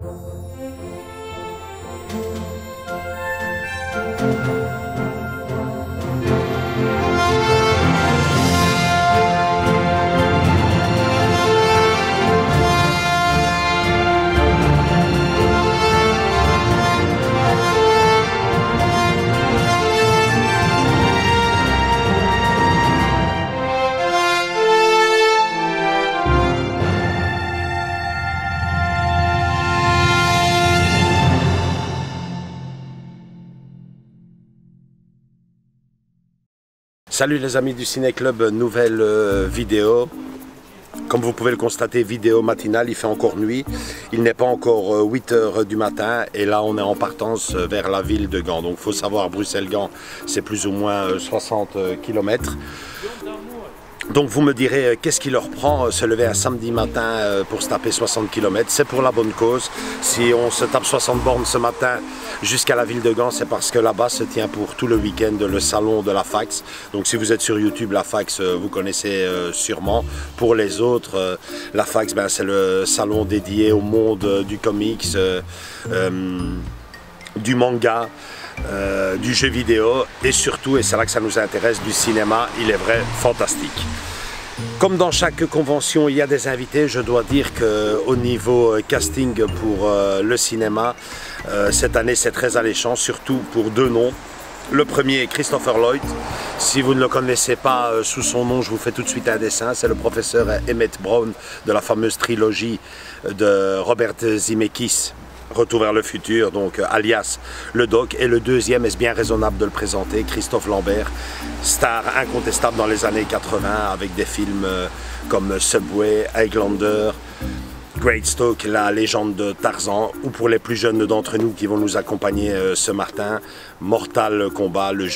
Salut les amis du Ciné Club, nouvelle vidéo. Comme vous pouvez le constater, vidéo matinale, il fait encore nuit. Il n'est pas encore 8 h du matin et là on est en partance vers la ville de Gand. Donc il faut savoir, Bruxelles-Gand, c'est plus ou moins 60 km. Donc vous me direz, qu'est-ce qui leur prend se lever un samedi matin pour se taper 60 km? C'est pour la bonne cause. Si on se tape 60 bornes ce matin jusqu'à la ville de Gand, c'est parce que là-bas se tient pour tout le week-end le salon de la Fax. Donc si vous êtes sur YouTube, la Fax, vous connaissez sûrement. Pour les autres, la Fax, ben, c'est le salon dédié au monde du comics, du manga, du jeu vidéo et surtout, et c'est là que ça nous intéresse, du cinéma. Il est vrai, fantastique. Comme dans chaque convention, il y a des invités. Je dois dire qu'au niveau casting pour le cinéma, cette année c'est très alléchant, surtout pour deux noms. Le premier est Christopher Lloyd. Si vous ne le connaissez pas sous son nom, je vous fais tout de suite un dessin. C'est le professeur Emmett Brown de la fameuse trilogie de Robert Zemeckis, Retour vers le futur, donc alias le Doc. Et le deuxième, est-ce bien raisonnable de le présenter, Christophe Lambert, star incontestable dans les années 80 avec des films comme Subway, Highlander, Greystoke, la légende de Tarzan, ou pour les plus jeunes d'entre nous qui vont nous accompagner ce matin, Mortal Kombat, le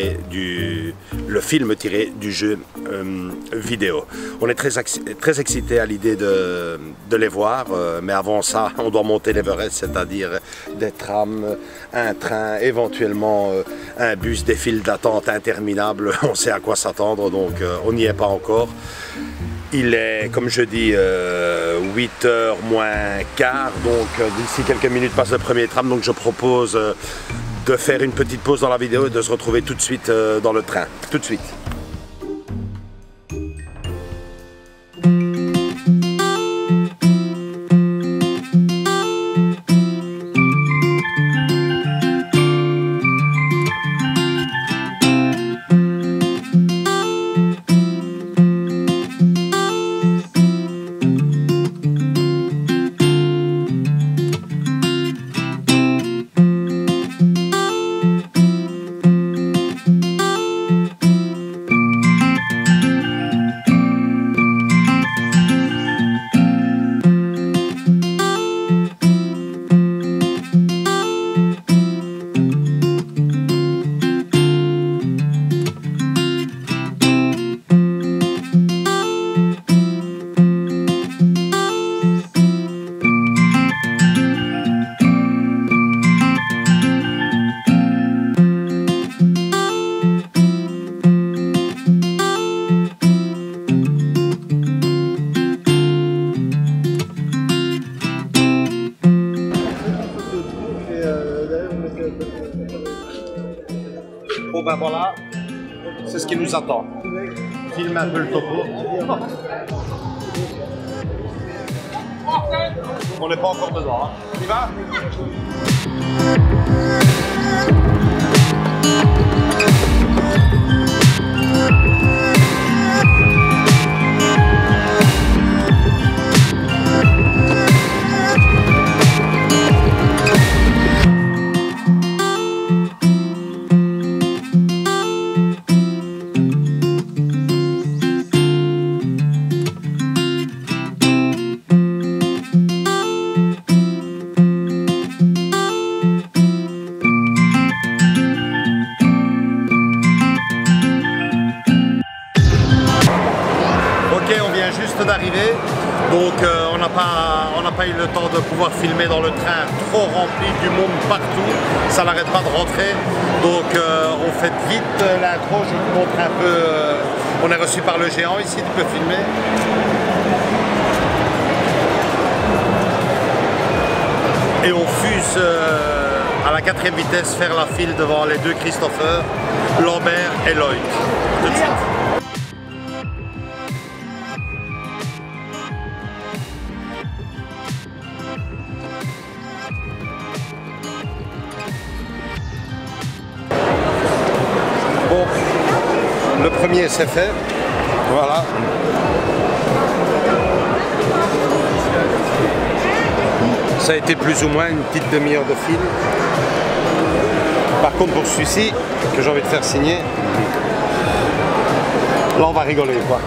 film tiré du jeu vidéo. On est très excités à l'idée de les voir, mais avant ça, on doit monter l'Everest, c'est-à-dire des trams, un train, éventuellement un bus, des files d'attente interminables. On sait à quoi s'attendre, donc on n'y est pas encore. Il est, comme je dis, 8 h moins quart, donc d'ici quelques minutes passe le premier tram, donc je propose de faire une petite pause dans la vidéo et de se retrouver tout de suite dans le train. Tout de suite. Bon ben voilà, c'est ce qui nous attend. Filme un peu le topo. On n'est pas encore dedans, hein. On y va? D'arriver, donc on n'a pas eu le temps de pouvoir filmer dans le train trop rempli, du monde partout, ça n'arrête pas de rentrer, donc on fait vite l'intro. Je vous montre un peu, on est reçu par le géant ici, tu peux filmer. et on fuse à la 4e vitesse faire la file devant les deux Christopher, Lambert et Lloyd. Tout de suite. Bon, le premier c'est fait, voilà. Ça a été plus ou moins une petite demi-heure de fil. Par contre pour celui-ci, que j'ai envie de faire signer, là on va rigoler quoi.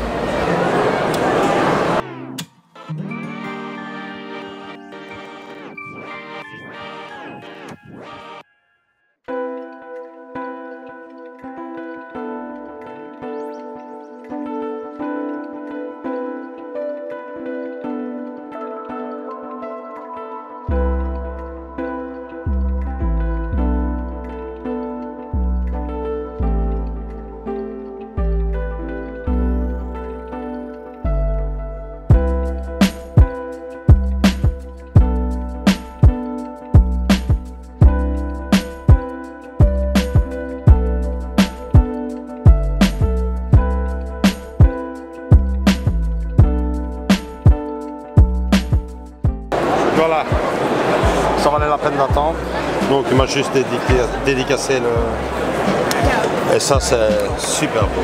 Voilà, ça valait la peine d'attendre. Donc il m'a juste dédicacé le... Et ça c'est super beau.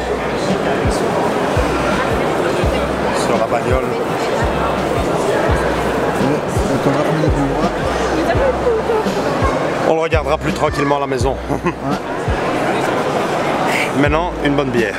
Sur la bagnole. On le regardera plus tranquillement à la maison. Maintenant, une bonne bière.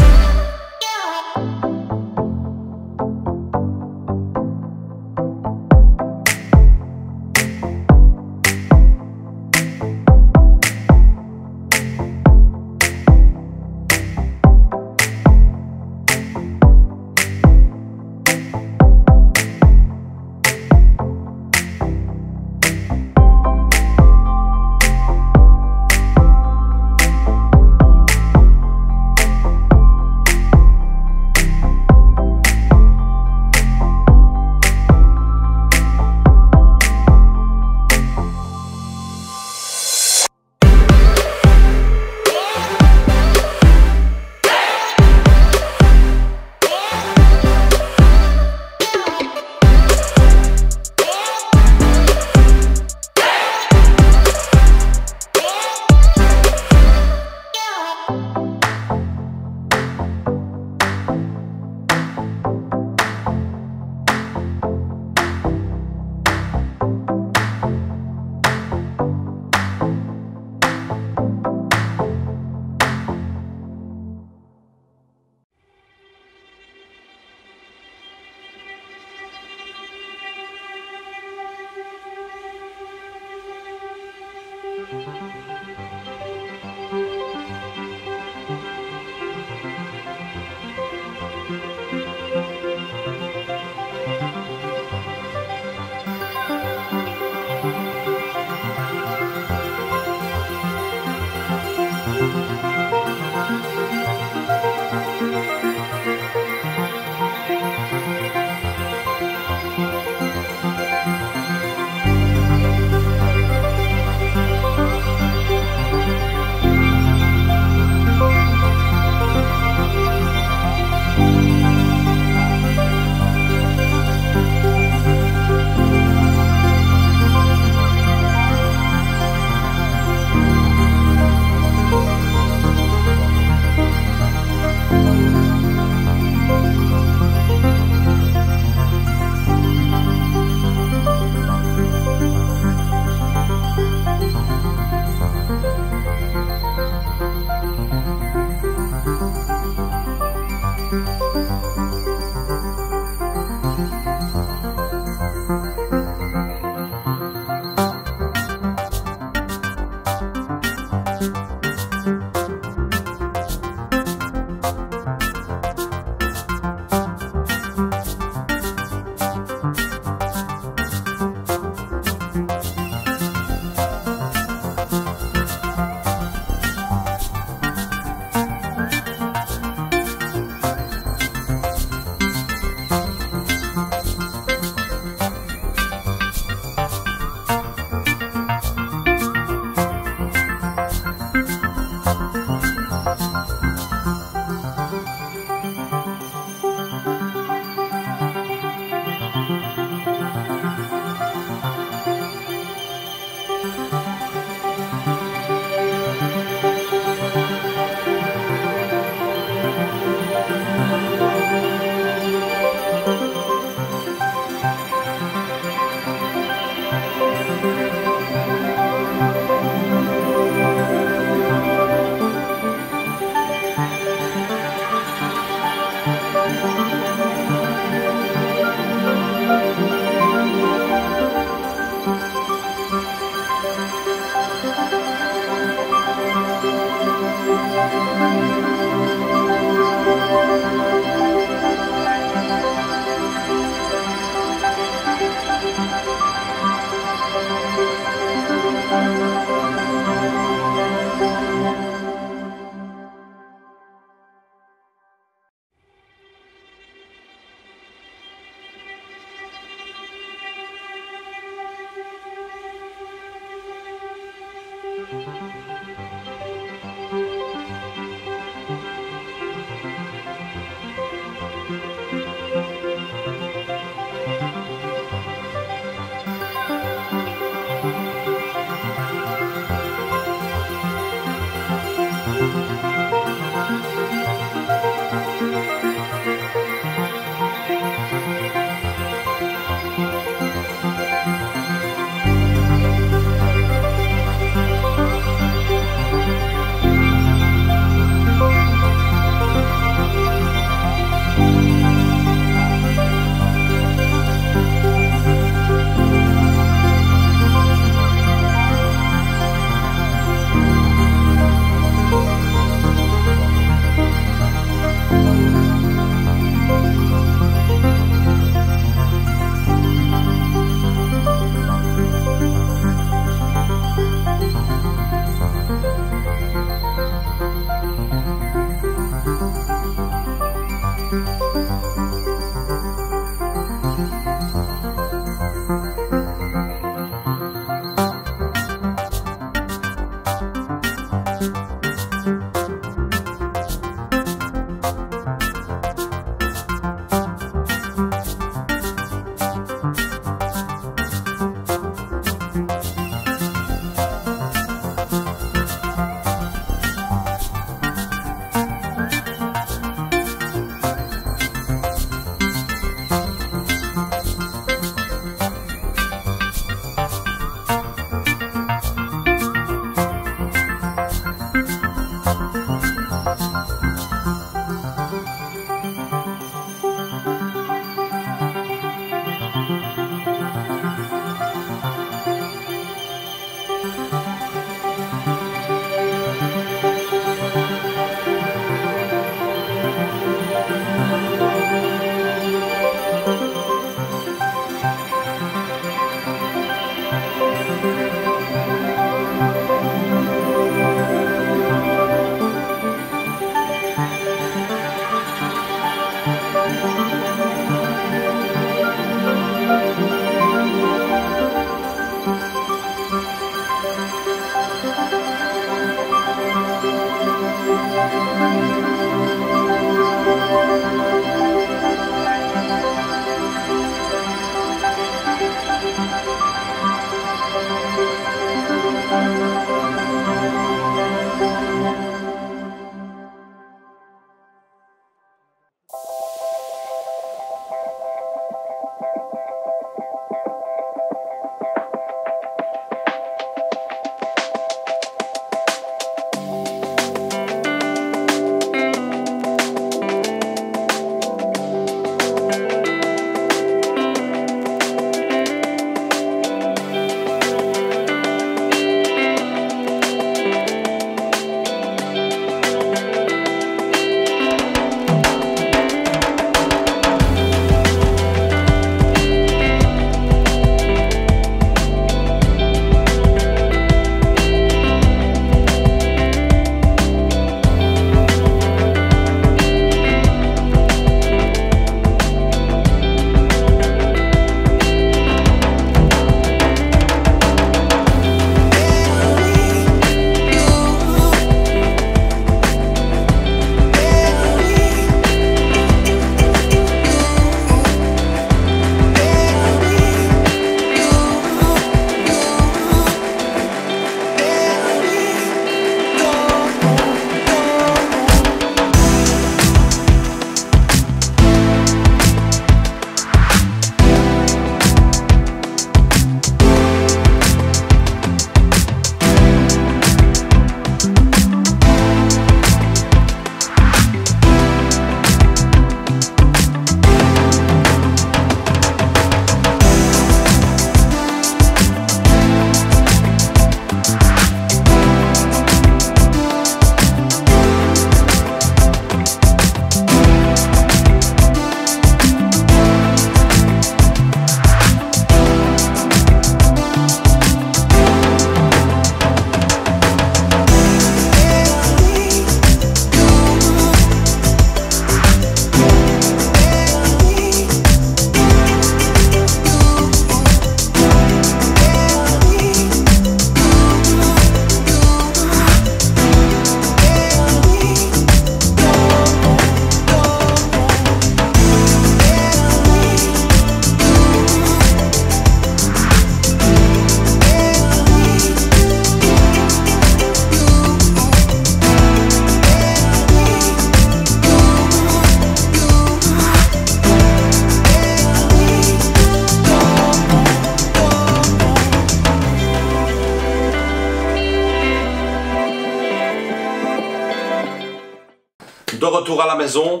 De retour à la maison,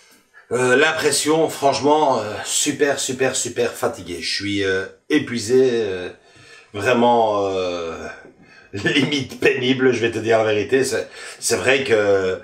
l'impression, franchement, super fatigué. Je suis épuisé, vraiment limite pénible, je vais te dire la vérité. C'est vrai que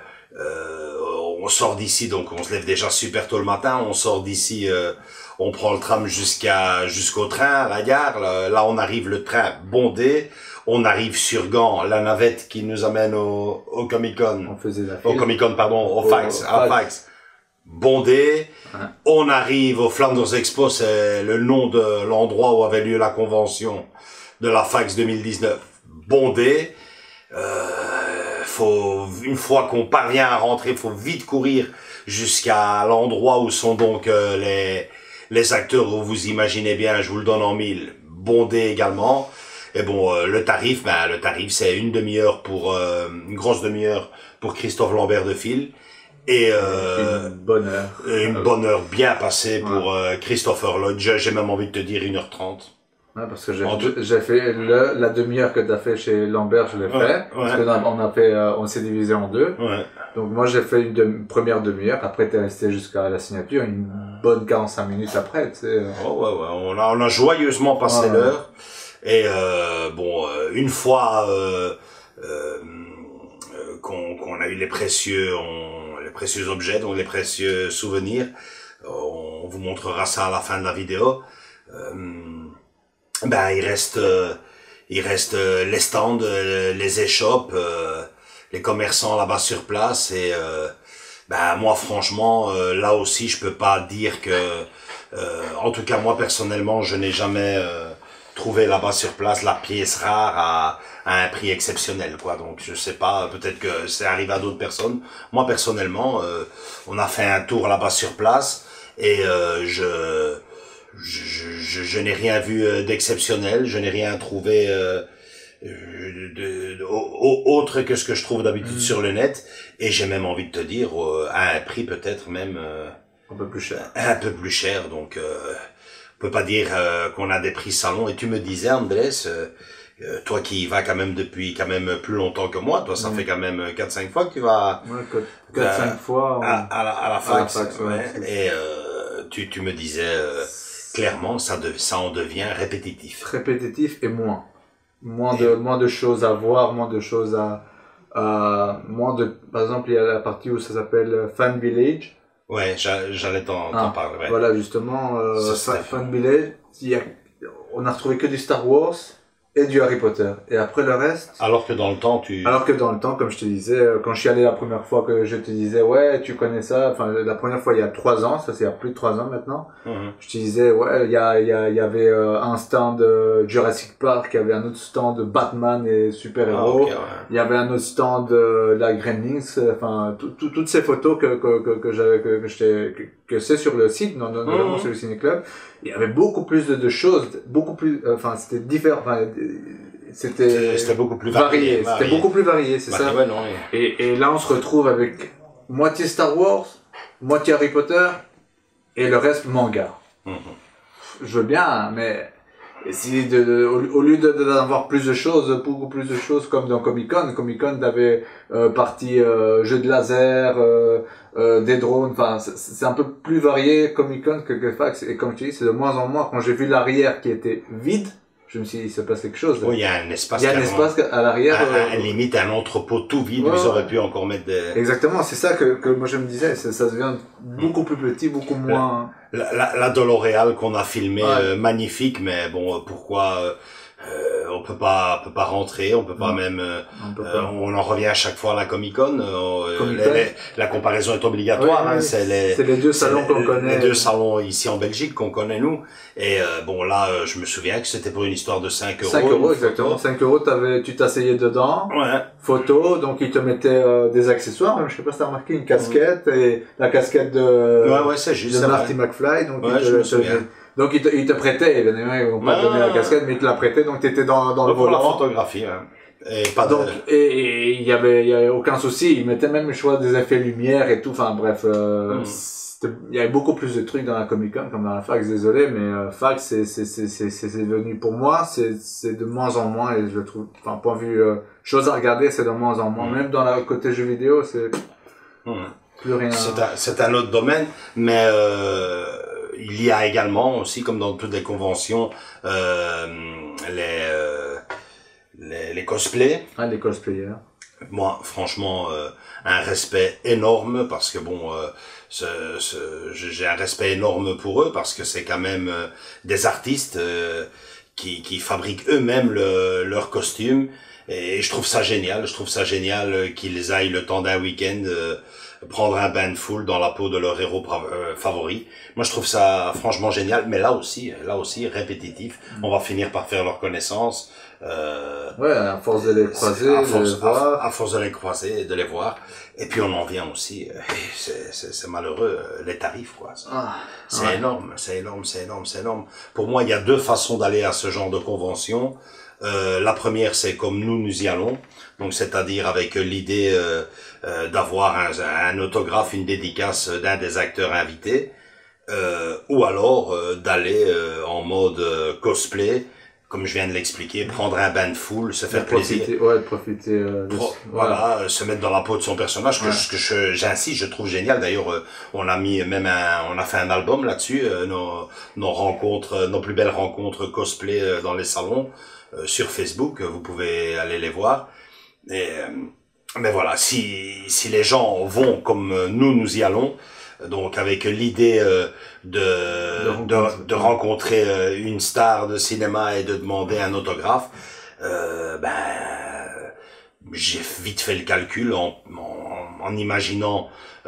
on sort d'ici, donc on se lève déjà super tôt le matin, on sort d'ici, on prend le tram jusqu'au train, à la gare. Là, on arrive, le train bondé. On arrive sur Gand, la navette qui nous amène au Comic-Con. On faisait la file. Au Comic-Con, pardon, au Fax. bondé. On arrive au Flanders Expo, c'est le nom de l'endroit où avait lieu la convention de la FAX 2019. Bondé. Une fois qu'on parvient à rentrer, faut vite courir jusqu'à l'endroit où sont donc les acteurs, où vous imaginez bien, je vous le donne en mille, bondé également. Et bon, le tarif c'est une demi-heure pour une grosse demi-heure pour Christophe Lambert de fil. Et une bonne heure bien passée pour Christopher Lloyd. J'ai même envie de te dire 1h30. Ouais, parce que j'ai fait la demi-heure que tu as fait chez Lambert, je l'ai fait. Parce que on s'est divisé en deux. Ouais. Donc moi j'ai fait une première demi-heure, après t'es resté jusqu'à la signature, une bonne 45 minutes après, tu sais. Oh ouais, on a joyeusement passé l'heure. Et bon, une fois qu'on a eu les précieux objets, donc les précieux souvenirs, on vous montrera ça à la fin de la vidéo. Ben il reste les stands, les échoppes, les commerçants là-bas sur place, et ben moi franchement là aussi je peux pas dire que en tout cas moi personnellement je n'ai jamais trouvé là-bas sur place la pièce rare à un prix exceptionnel, quoi. Donc je sais pas, peut-être que c'est arrivé à d'autres personnes. Moi personnellement on a fait un tour là-bas sur place, et je n'ai rien vu d'exceptionnel, je n'ai rien trouvé autre que ce que je trouve d'habitude sur le net, et j'ai même envie de te dire à un prix peut-être même un peu plus cher. Un peu plus cher, donc on peut pas dire qu'on a des prix salon. Et tu me disais, Andrés, toi qui y vas quand même depuis quand même plus longtemps que moi, toi ça fait quand même 4-5 fois que tu vas 4-5 fois à la fac, et tu me disais clairement, ça en devient répétitif. Répétitif et moins de choses à voir, moins de choses par exemple, il y a la partie où ça s'appelle Fan Village. Ouais, j'allais t'en parler. Ouais. Voilà, justement, Fan Village, on a retrouvé que du Star Wars et du Harry Potter. Et après le reste... Alors que dans le temps, comme je te disais, quand je suis allé la première fois, que je te disais, ouais, tu connais ça, enfin, la première fois, il y a 3 ans, ça c'est il y a plus de 3 ans maintenant, je te disais, ouais, il y avait un stand Jurassic Park, il y avait un autre stand de Batman et super-héros, il y avait un autre stand de la Gremlins, enfin, toutes ces photos que c'est sur le site, notamment sur le Ciné Club, il y avait beaucoup plus de choses, beaucoup plus, enfin, c'était différent, enfin, c'était beaucoup plus varié. C'était beaucoup plus varié, c'est ça. Ouais, non, et là, on se retrouve avec moitié Star Wars, moitié Harry Potter, et le reste manga. Je veux bien, mais essayer au lieu d'avoir plus de choses, beaucoup plus de choses comme dans Comic-Con avait partie jeux de laser, des drones, enfin c'est un peu plus varié Comic-Con que Fax, et comme tu dis, c'est de moins en moins. Quand j'ai vu l'arrière qui était vide, je me suis dit, il se passe quelque chose. Oui, il y a un espace. Il y a un espace à l'arrière. Limite un entrepôt tout vide, où ils auraient pu encore mettre des... Exactement, c'est ça que moi je me disais, ça devient beaucoup plus petit, beaucoup moins... La DeLoreal qu'on a filmé, magnifique, mais bon, pourquoi on peut pas rentrer, on peut pas même, on en revient à chaque fois à la Comic-Con. La comparaison est obligatoire, hein, c'est les deux salons qu'on connaît. Les deux salons ici en Belgique qu'on connaît nous. Et bon là, je me souviens que c'était pour une histoire de 5 €. 5 € exactement. 5 € tu t'asseyais dedans. Ouais. Photo, donc ils te mettaient des accessoires, même, je sais pas si t'as remarqué, une casquette, et la casquette de c'est juste, de Marty McFly, donc je me souviens. Donc ils te prêtaient, évidemment, ils vont pas te donner la casquette, mais ils te la prêtaient, donc t'étais dans le volant. Pour la photographie, hein. Et pas donc, et il y avait aucun souci, ils mettaient même, je vois, des effets lumière et tout, enfin bref, il y avait beaucoup plus de trucs dans la Comic-Con comme dans la Fax, désolé, mais Fax c'est devenu, pour moi, c'est de moins en moins, et je le trouve, enfin point de vue chose à regarder, c'est de moins en moins, même dans le côté jeux vidéo, c'est plus rien. C'est un autre domaine, mais il y a également aussi, comme dans toutes les conventions, les cosplays. Les cosplayers. Moi, franchement, un respect énorme, parce que bon, j'ai un respect énorme pour eux, parce que c'est quand même des artistes qui fabriquent eux-mêmes leurs costumes, et je trouve ça génial. Je trouve ça génial qu'ils aillent le temps d'un week-end prendre un bain de foule dans la peau de leur héros favori. Moi, je trouve ça franchement génial, mais là aussi répétitif. On va finir par faire leur connaissance. Ouais, à force de les croiser, à force de les croiser et de les voir. Et puis on en vient aussi, c'est malheureux, les tarifs, quoi. C'est énorme, c'est énorme, c'est énorme, c'est énorme. Pour moi, il y a deux façons d'aller à ce genre de convention. La première, c'est comme nous y allons. Donc, c'est-à-dire avec l'idée d'avoir un autographe, une dédicace d'un des acteurs invités. Ou alors d'aller en mode cosplay, comme je viens de l'expliquer, prendre un bain de foule, se faire plaisir. Profiter. Voilà, se mettre dans la peau de son personnage, que j'insiste, je trouve génial. D'ailleurs, on a mis même on a fait un album là-dessus, nos rencontres, nos plus belles rencontres cosplay dans les salons, sur Facebook, vous pouvez aller les voir. Mais voilà, si les gens vont comme nous y allons, donc avec l'idée de rencontrer une star de cinéma et de demander un autographe, j'ai vite fait le calcul en imaginant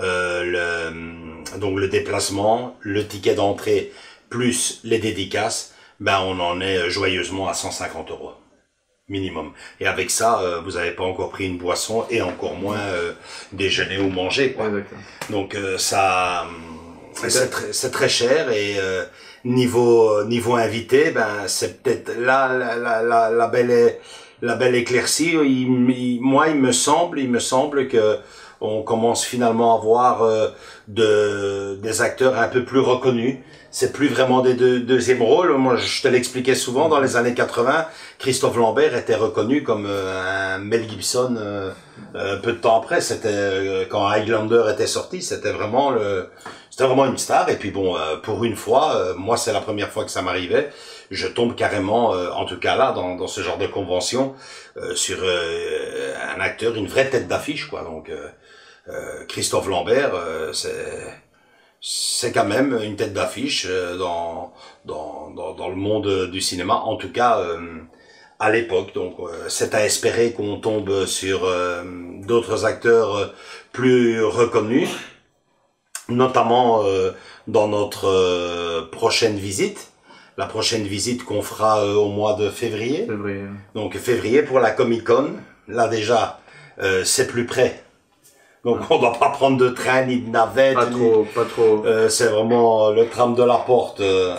donc le déplacement, le ticket d'entrée plus les dédicaces, on en est joyeusement à 150 € minimum. Et avec ça, vous n'avez pas encore pris une boisson et encore moins déjeuner ou manger, quoi. Donc ça, c'est très cher et niveau invité, c'est peut-être là la belle éclaircie. Moi, il me semble que on commence finalement à voir des acteurs un peu plus reconnus. C'est plus vraiment des deuxième rôles. Moi, je te l'expliquais souvent, dans les années 80, Christophe Lambert était reconnu comme un Mel Gibson peu de temps après. C'était quand Highlander était sorti, c'était vraiment une star. Et puis bon, pour une fois, moi c'est la première fois que ça m'arrivait, je tombe carrément, en tout cas là, dans ce genre de convention, sur un acteur, une vraie tête d'affiche, quoi. Donc Christophe Lambert, c'est quand même une tête d'affiche dans le monde du cinéma, en tout cas à l'époque. Donc c'est à espérer qu'on tombe sur d'autres acteurs plus reconnus, notamment dans notre prochaine visite. La prochaine visite qu'on fera au mois de février. Donc février pour la Comic-Con. Là déjà, c'est plus près. Donc on doit pas prendre de train ni de navette. Pas trop. C'est vraiment le tram de la porte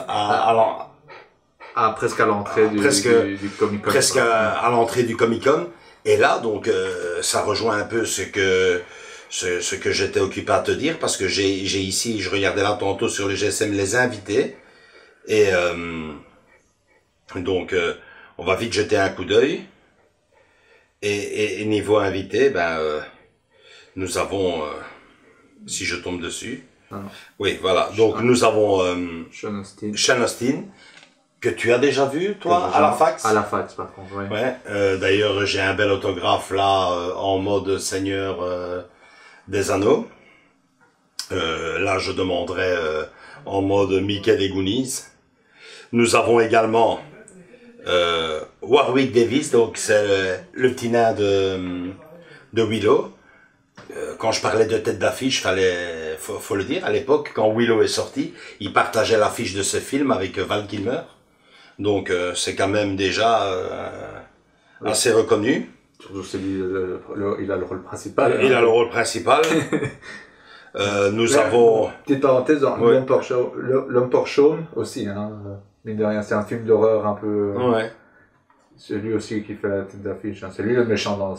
presque à l'entrée du Comic-Con. Presque à l'entrée du Comic-Con. Et là, donc, ça rejoint un peu ce que j'étais occupé à te dire, parce que j'ai ici, je regardais là tantôt sur le GSM, les invités. Et donc, on va vite jeter un coup d'œil. Et niveau invité, nous avons, si je tombe dessus, oui, voilà. Donc nous avons Sean Astin, que tu as déjà vu, toi, à la fax. À la fax, par contre, oui. Ouais. D'ailleurs, j'ai un bel autographe là, en mode Seigneur des Anneaux. Là, je demanderai en mode Mickey des Goonies. Nous avons également Warwick Davis, donc c'est le petit nain de Willow. Quand je parlais de tête d'affiche, faut le dire, à l'époque, quand Willow est sorti, il partageait l'affiche de ce film avec Val Kilmer. Donc c'est quand même déjà assez reconnu. Surtout il a le rôle principal. Il a le rôle principal. Nous avons... Petite parenthèse, L'Homme Porchaume aussi, mine de rien, c'est un film d'horreur un peu... Ouais. C'est lui aussi qui fait la tête d'affiche, c'est lui le méchant dans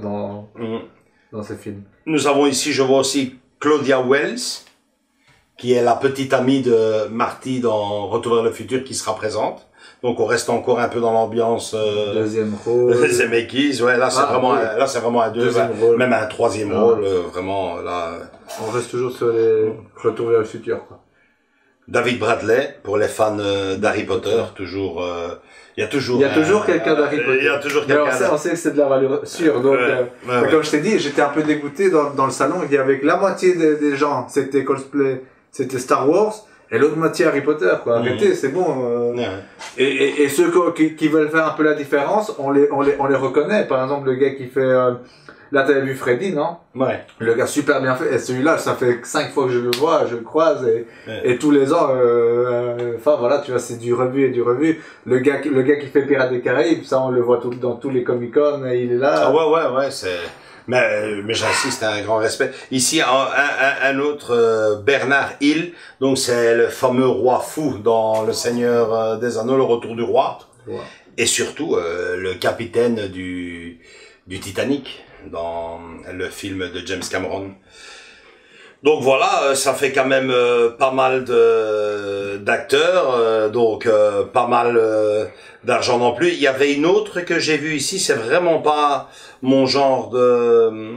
ce film. Nous avons ici, je vois aussi Claudia Wells, qui est la petite amie de Marty dans Retour vers le futur, qui sera présente. Donc on reste encore un peu dans l'ambiance deuxième rôle. Deuxième équise, ouais, là c'est vraiment un deuxième rôle, même un troisième rôle, vraiment là. On reste toujours sur les Retour vers le futur, quoi. David Bradley, pour les fans d'Harry Potter, toujours il y a toujours quelqu'un d'Harry Potter. Il y a toujours quelqu'un. On sait que c'est de la valeur sûre. Donc, comme je t'ai dit, j'étais un peu dégoûté dans le salon. Il y avait la moitié des gens, c'était cosplay, c'était Star Wars, et l'autre moitié Harry Potter, quoi. Arrêtez, c'est bon. Ouais. Et ceux qui veulent faire un peu la différence, on les reconnaît. Par exemple, le gars qui fait... là, t'avais vu Freddy, non? Ouais. Le gars super bien fait. Et celui-là, ça fait 5 fois que je le vois, je le croise. Et tous les ans, enfin voilà, tu vois, c'est du revu et du revu. Le gars qui fait Pirates des Caraïbes, ça, on le voit dans tous les Comic-Con, il est là. Ah ouais, c'est... Mais j'insiste, un grand respect. Ici, un autre, Bernard Hill, donc c'est le fameux roi fou dans Le Seigneur des Anneaux, le retour du roi. Ouais. Et surtout, le capitaine du Titanic, dans le film de James Cameron. Donc voilà, ça fait quand même pas mal d'acteurs, donc pas mal d'argent non plus. Il y avait une autre que j'ai vue ici, c'est vraiment pas mon genre de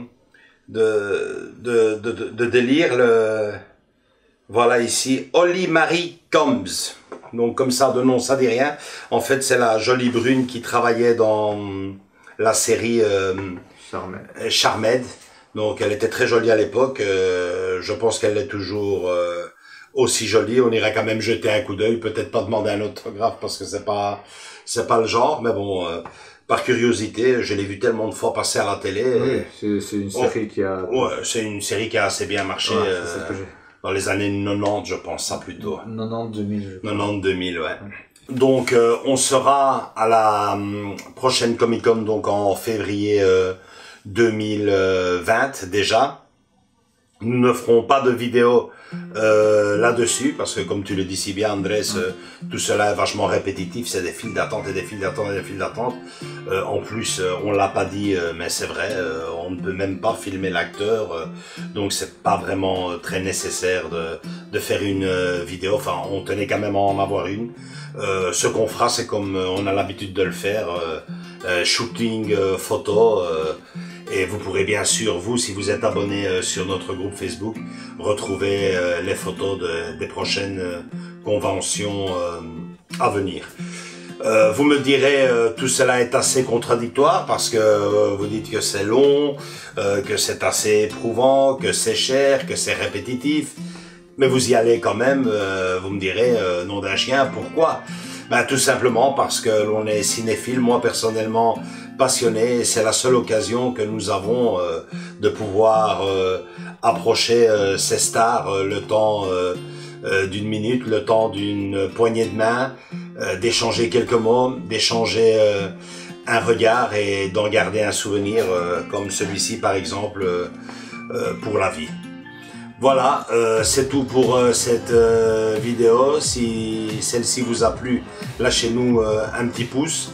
délire. Voilà ici, Holly Marie Combs. Donc comme ça, de nom, ça dit rien. En fait, c'est la jolie brune qui travaillait dans la série Charmed. Donc elle était très jolie à l'époque, je pense qu'elle est toujours aussi jolie. On irait quand même jeter un coup d'œil, peut-être pas demander un autographe parce que c'est pas le genre, mais bon, par curiosité, je l'ai vu tellement de fois passer à la télé. Oui, c'est une série qui a... Ouais, c'est une série qui a assez bien marché dans les années 90, je pense, ça plutôt. 90-2000. 90-2000, ouais. Donc on sera à la prochaine Comic-Con, donc en février 2020 déjà. Nous ne ferons pas de vidéo là-dessus parce que comme tu le dis si bien Andrés, tout cela est vachement répétitif, c'est des files d'attente et des files d'attente et des files d'attente. En plus, on l'a pas dit, mais c'est vrai, on ne peut même pas filmer l'acteur, donc c'est pas vraiment très nécessaire de faire une vidéo. Enfin, on tenait quand même à en avoir une. Ce qu'on fera, c'est comme on a l'habitude de le faire, shooting photo. Et vous pourrez bien sûr, vous, si vous êtes abonné sur notre groupe Facebook, retrouver les photos des prochaines conventions à venir. Vous me direz, tout cela est assez contradictoire parce que vous dites que c'est long, que c'est assez éprouvant, que c'est cher, que c'est répétitif. Mais vous y allez quand même, vous me direz, nom d'un chien, pourquoi? Ben, tout simplement parce que l'on est cinéphile, moi personnellement passionné, c'est la seule occasion que nous avons de pouvoir approcher ces stars le temps d'une minute, le temps d'une poignée de main, d'échanger quelques mots, d'échanger un regard et d'en garder un souvenir comme celui-ci par exemple pour la vie. Voilà, c'est tout pour cette vidéo. Si celle-ci vous a plu, lâchez-nous un petit pouce.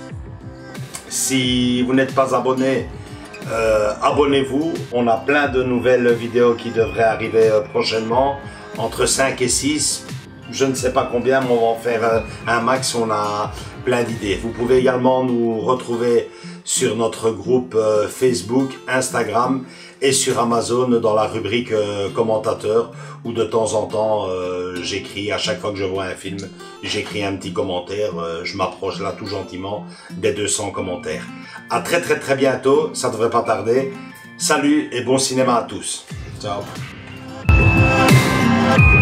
Si vous n'êtes pas abonné, abonnez-vous. On a plein de nouvelles vidéos qui devraient arriver prochainement. Entre 5 et 6, je ne sais pas combien, mais on va en faire un max. On a plein d'idées. Vous pouvez également nous retrouver sur notre groupe Facebook, Instagram et sur Amazon dans la rubrique commentateurs où de temps en temps j'écris, à chaque fois que je vois un film, j'écris un petit commentaire, je m'approche là tout gentiment des 200 commentaires. À très bientôt, ça devrait pas tarder. Salut et bon cinéma à tous. Ciao.